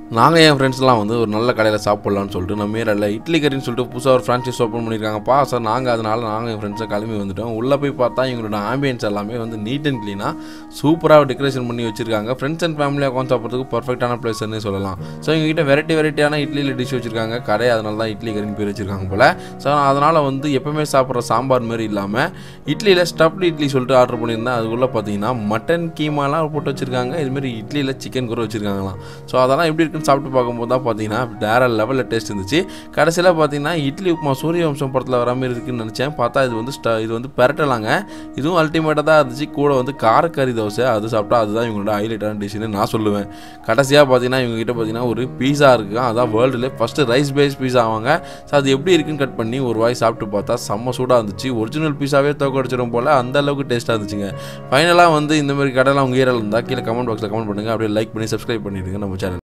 நாங்கள் என் ஃப்ரெண்ட்ஸ்லாம் வந்து ஒரு நல்ல கடையில் சாப்பிட்லான்னு சொல்லிட்டு நம்ம மேலே இட்லி கறின்னு சொல்லிட்டு புதுசாக ஒரு ஃப்ரான்ச்சைஸ் ஓப்பன் பண்ணியிருக்காங்கப்பா சார். நாங்கள் என் ஃப்ரெண்ட்ஸை கிளம்பி வந்துவிட்டோம். உள்ளே போய் பார்த்தா இவங்களோட ஆம்பியன்ஸ் எல்லாமே வந்து நீட் அண்ட் க்ளீனாக சூப்பராக டெக்கரேஷன் பண்ணி வச்சிருக்காங்க. ஃப்ரெண்ட்ஸ் அண்ட் ஃபேமிலியாக உட்காந்து சாப்பிட்றதுக்கு பர்ஃபெக்டான பிளேஸ்ன்னு சொல்லலாம். ஸோ எங்ககிட்ட வெரைட்டியான இட்லியில் டிஷ் வச்சிருக்காங்க. கடை அதனால தான் இட்லி கறின்னு பேர் வச்சிருக்காங்க போல். ஸோ அதனால் வந்து எப்போவுமே சாப்பிட்ற சாம்பார் மாதிரி இல்லாமல் இட்லியில் ஸ்டஃப்டு இட்லி சொல்லிட்டு ஆர்டர் பண்ணியிருந்தேன். அதுக்குள்ளே பார்த்தீங்கன்னா மட்டன் கீமாலாம் போட்டு வச்சுருக்காங்க. இதுமாரி இட்லியில் சிக்கன் கூட வச்சுருக்காங்களாம். ஸோ அதெல்லாம் எப்படி இருக்குன்னு சாப்பிட்டு பார்க்கும்போது தான் பார்த்தீங்கன்னா வேற லெவலில் டேஸ்ட் இருந்துச்சு. கடைசியில் பார்த்தீங்கன்னா இட்லி உப்புமா சூரியவம்சம் படத்தில் வர மாதிரி இருக்குன்னு நினச்சேன். பார்த்தா இது வந்து பெரட்டலாங்க. இதுவும் அல்டிமேட்டாக தான் இருந்துச்சு. கூட வந்து காரக்கறி தோசை அது சாப்பிட்டா அதுதான் இவங்களோட ஹைலைட்டான டிஷ்ஷுன்னு நான் சொல்லுவேன். கடைசியாக பார்த்தீங்கன்னா இவங்ககிட்ட பார்த்தீங்கன்னா ஒரு பீஸா இருக்குது. அதான் வேர்ல்டுல ஃபஸ்ட்டு ரைஸ் பேஸ் பீஸா ஆவாங்க. ஸோ அது எப்படி இருக்குன்னு கட் பண்ணி ஒரு வாய் சாப்பிட்டு பார்த்தா செம்ம சூடாக இருந்துச்சு. ஒரிஜினல் பீஸாவே தோக்கடிச்சிடும் போல் அந்த அளவுக்கு டேஸ்ட்டாக இருந்துச்சுங்க. ஃபைனலாக வந்து இந்த மாதிரி கடைலாம் உங்கள் ஏரியாவில் இருந்தால் கீழே கமெண்ட் பாக்ஸில் கமெண்ட் பண்ணுங்கள். அப்படியே லைக் பண்ணி சப்ஸ்கிரைப் பண்ணிவிடுங்க நம்ம சேனல்.